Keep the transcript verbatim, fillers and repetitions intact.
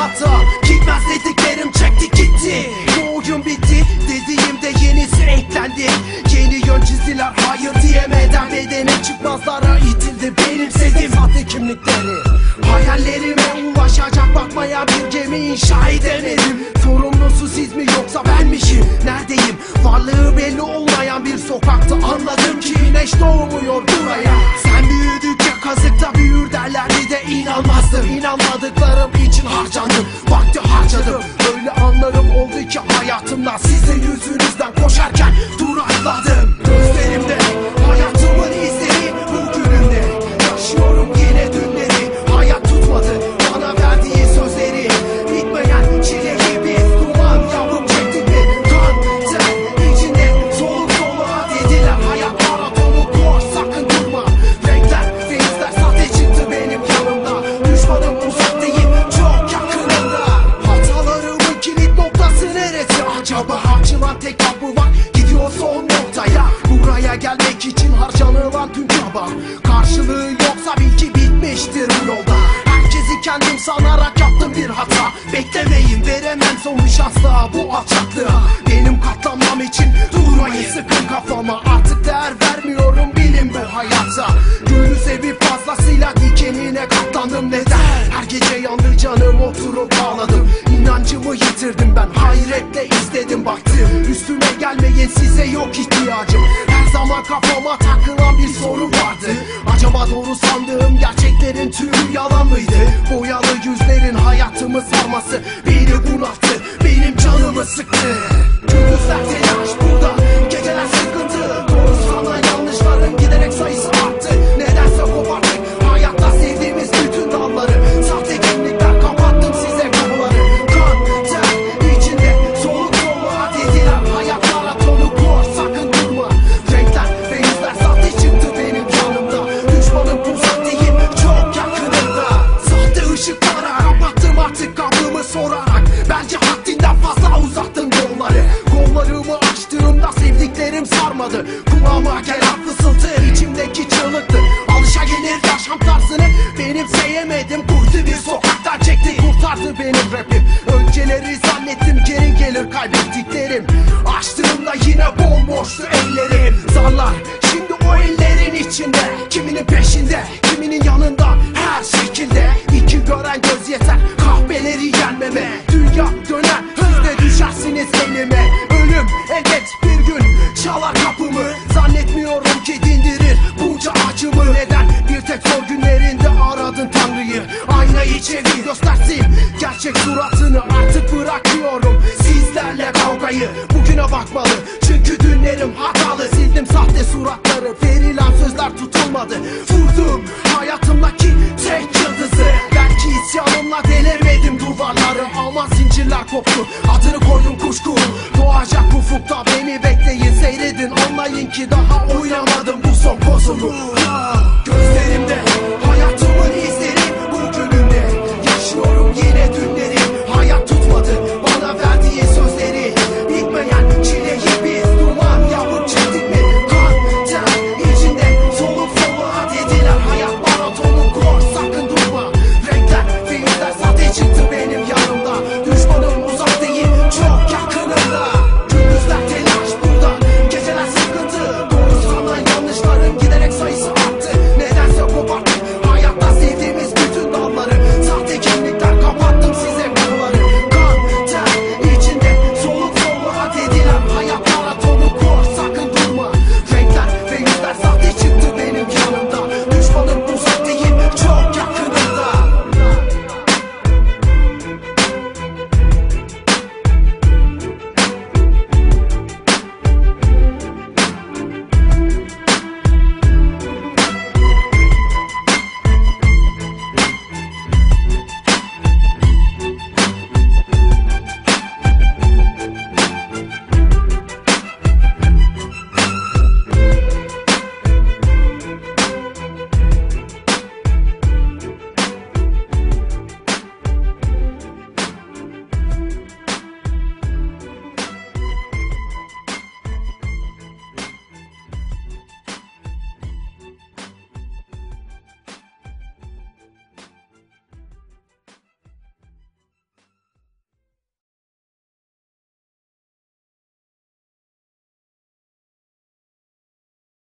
hayata. Gitmez dediklerim çekti gitti. Bu oyun bitti dediğimde yenisi eklendi. Yeni yön çizdiler hayır diyemeden bedene çıkmazlara itildi benimsediğim sahte kimlikleri. Hayallerime ulaşacak bakmaya bir gemi inşa edemedim. Sorumlusu siz mi yoksa benmişim? Neredeyim? Varlığı belli olmayan bir sokakta anladım ki güneş doğmuyor buraya. Sen büyüdükçe kazıkta büyür derlerdi de inanmazdım. İnanmadıklarım için harcandım, vakti harcadım. Öyle anlarım oldu ki hayatımda sizin yüzünüzden koşarken durakladım. Gözlerimde hayatımın izleri bugünümde. Yaşıyorum yine dünleri. Hayat tutmadı bana verdiği sözleri. Bitmeyen çile gibi duman yavrum çekti mi? Kan ter içinde soluk soluğa dediler. Hayat maratonu koş sakın durma. Renkler denizler sahte çıktı benim yanımda. Düşmanım uzak değil çok yakınımda. Hatalarımın kilit noktası neresi acaba? Açılan tek kapı var gidiyor son noktaya. Buraya gelmek için harcanılan tüm çaba karşılığı yoksa bil ki bitmiştir bu yolda. Herkesi kendim sanarak yaptım bir hata. Beklemeyin veremem sonuç asla bu alçaklığa. Benim katlanmam için durmayın sıkın kafama. Artık değer vermiyorum bilin bu hayata. Gülü sevip fazlasıyla dikenine katlandım. Neden? Her gece yandı canım oturup ağladım. İnancımı yitirdim ben hayretle izledim baktım. Üstüme gelmeyin size yok ihtiyacım. Her zaman kafama takılan bir soru vardı. Acaba doğru sandığım gerçeklerin tümü yalan mıydı? Boyalı yüzlerin hayatımı sarması beni bunalttı, benim canımı sıktı. Gündüzler telaş burada, geceler sıkıntı. Doğru sanan yanlışların giderek sayısı arttı. Nedense koparttık hayatta sevdiğimiz bütün dalları. Sahte kimlikler kapattım size kapıları. Kan ter içinde soluk soluğa dediler. Hayat maratonu koş sakın durma. Renkler ve yüzler sahte çıktı benim yanımda. Düşmanım uzak değil çok yakınımda. Sahte ışıklara kapattım artık kablımı sorarak. Bence haddinden fazla uzattım yolları. Kollarımı açtığımda sevdiklerim sarmadı. Kulağıma gelen fısıltı içimdeki çığlıktı. Alışa gelir yaşam tarzını benimseyemedim. Kurtu bir sokaktan çekti kurtardı benim rapim. Önceleri zannettim geri gelir kaybettiklerim. Açtığımda yine bomboştu ellerim. Zarlar şimdi o ellerin içinde. Kiminin peşinde kiminin yanında her şekilde. İki gören göz yeter kahveleri yenmeme. Dünya döner hızla düşersiniz elime. Ölüm elbet bir gün çalar kapımı. Zannetmiyorum ki dindirir bunca acımı. Neden bir tek zor günlerinde aradın Tanrı'yı? Aynayı çevir göstersin gerçek suratını. Artık bırakıyorum sizlerle kavgayı. Bugüne bakmalı çünkü dünlerim hatalı. Sildim sahte suratları, verilen sözler tutulmadı. Vurdum hayatımdaki tek yıldızı. Belki isyanımla delemedim duvarları ama zincirler koptu. Adını koydum kuşku. Doğacak ufukta beni bekleyin seyredin. Anlayın ki daha oynamadım bu son kozunu. Gözlerimde